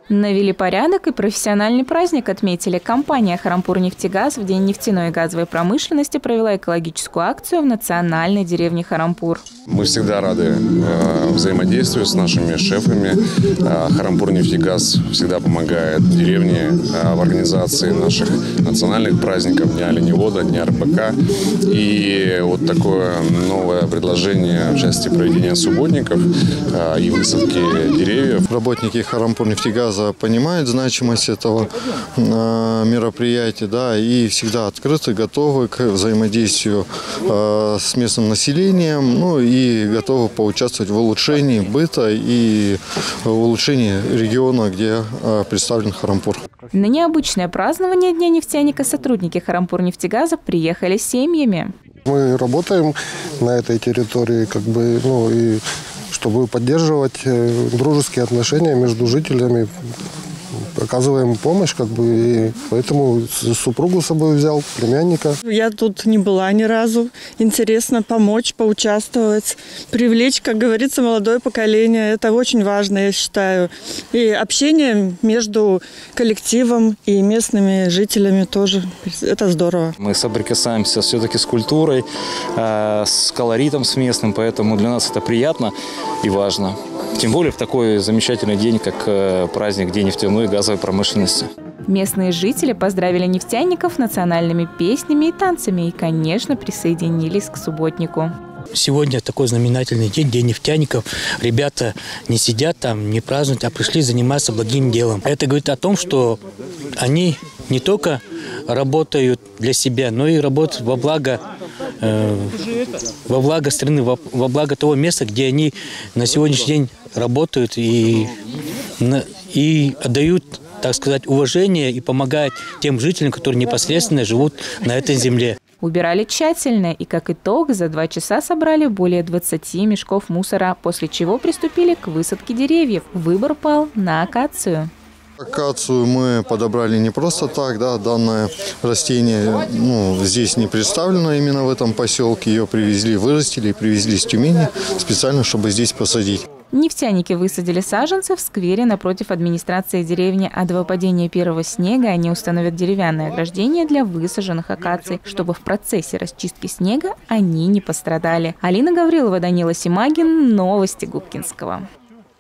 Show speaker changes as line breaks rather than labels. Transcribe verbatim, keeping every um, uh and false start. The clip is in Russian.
Навели порядок и профессиональный праздник отметили. Компания «Харампур-Нефтегаз» в День нефтяной и газовой промышленности провела экологическую акцию в национальной деревне Харампур.
Мы всегда рады э, взаимодействию с нашими шефами. Э, «Харампур-Нефтегаз» всегда помогает деревне э, в организации наших национальных праздников, Дня оленевода, Дня эр бэ ка. И вот такое новое предложение в части проведения субботников э, и высадки деревьев.
Работники «Харампур-Нефтегаза» понимают значимость этого э, мероприятия, да, и всегда открыты, готовы к взаимодействию э, с местным населением, ну и готовы поучаствовать в улучшении быта и в улучшении региона, где э, представлен Харампур.
На необычное празднование Дня нефтяника сотрудники «Харампур-Нефтегаза» приехали с семьями.
Мы работаем на этой территории, как бы, ну и чтобы поддерживать дружеские отношения между жителями, оказываем помощь, как бы, и поэтому супругу с собой взял, племянника.
Я тут не была ни разу. Интересно помочь, поучаствовать, привлечь, как говорится, молодое поколение. Это очень важно, я считаю. И общение между коллективом и местными жителями тоже. Это здорово.
Мы соприкасаемся все-таки с культурой, с колоритом, с местным, поэтому для нас это приятно и важно. Тем более в такой замечательный день, как праздник День нефтяной и газовой промышленности.
Местные жители поздравили нефтяников национальными песнями и танцами и, конечно, присоединились к субботнику.
Сегодня такой знаменательный день, День нефтяников. Ребята не сидят там, не празднуют, а пришли заниматься благим делом. Это говорит о том, что они не только работают для себя, но и работают во благо, э, во благо страны, во, во благо того места, где они на сегодняшний день работают и, и отдают, так сказать, уважение и помогают тем жителям, которые непосредственно живут на этой земле.
Убирали тщательно и, как итог, за два часа собрали более двадцати мешков мусора, после чего приступили к высадке деревьев. Выбор пал на акацию.
Акацию мы подобрали не просто так, да, данное растение, ну, здесь не представлено именно в этом поселке. Ее привезли, вырастили и привезли с Тюмени специально, чтобы здесь посадить.
Нефтяники высадили саженцы в сквере напротив администрации деревни, а до выпадения первого снега они установят деревянное ограждение для высаженных акаций, чтобы в процессе расчистки снега они не пострадали. Алина Гаврилова, Данила Симагин. Новости Губкинского.